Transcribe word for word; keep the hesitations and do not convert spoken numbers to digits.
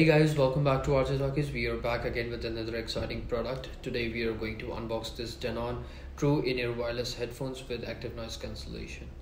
Hey guys, welcome back to Arts Talkies. We are back again with another exciting product. Today we are going to unbox this Denon True in-ear wireless headphones with active noise cancellation.